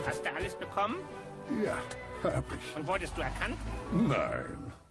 Hast du alles bekommen? Ja, hab ich. Und wurdest du erkannt? Nein.